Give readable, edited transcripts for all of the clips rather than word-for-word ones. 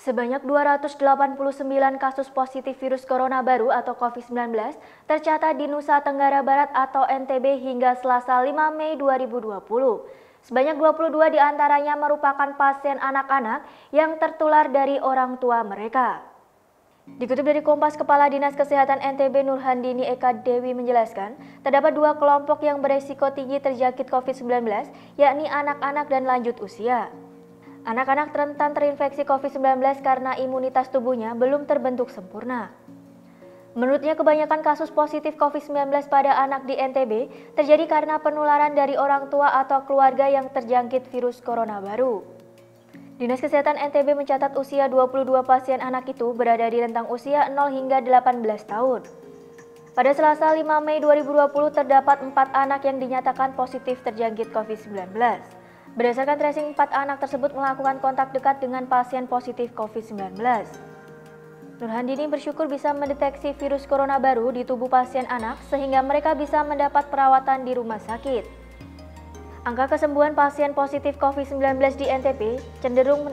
Sebanyak 289 kasus positif virus corona baru atau COVID-19 tercatat di Nusa Tenggara Barat atau NTB hingga Selasa 5 Mei 2020. Sebanyak 22 diantaranya merupakan pasien anak-anak yang tertular dari orang tua mereka. Dikutip dari Kompas, Kepala Dinas Kesehatan NTB Nurhandini Eka Dewi menjelaskan, terdapat dua kelompok yang beresiko tinggi terjangkit COVID-19, yakni anak-anak dan lanjut usia. Anak-anak rentan terinfeksi COVID-19 karena imunitas tubuhnya belum terbentuk sempurna. Menurutnya, kebanyakan kasus positif COVID-19 pada anak di NTB terjadi karena penularan dari orang tua atau keluarga yang terjangkit virus corona baru. Dinas Kesehatan NTB mencatat usia 22 pasien anak itu berada di rentang usia 0 hingga 18 tahun. Pada Selasa 5 Mei 2020 terdapat 4 anak yang dinyatakan positif terjangkit COVID-19. Berdasarkan tracing, 4 anak tersebut melakukan kontak dekat dengan pasien positif COVID-19. Nurhandini bersyukur bisa mendeteksi virus corona baru di tubuh pasien anak sehingga mereka bisa mendapat perawatan di rumah sakit. Angka kesembuhan pasien positif COVID-19 di NTB cenderung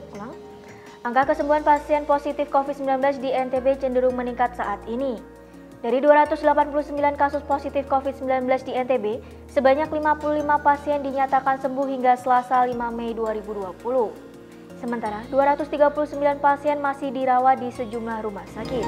meningkat saat ini. Dari 289 kasus positif COVID-19 di NTB, sebanyak 55 pasien dinyatakan sembuh hingga Selasa 5 Mei 2020. Sementara 239 pasien masih dirawat di sejumlah rumah sakit.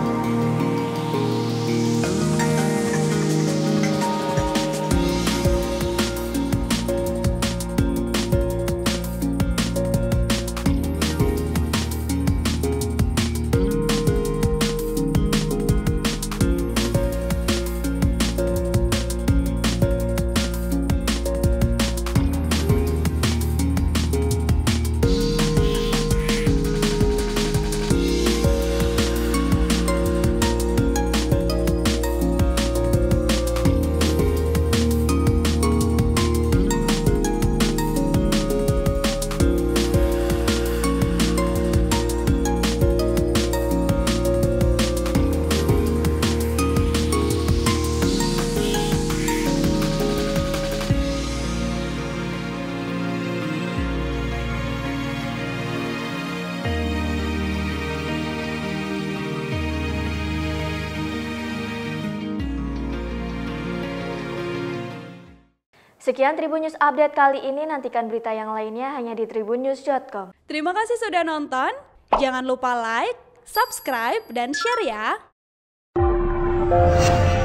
Sekian Tribun News Update kali ini, nantikan berita yang lainnya hanya di tribunnews.com. Terima kasih sudah nonton, jangan lupa like, subscribe, dan share ya!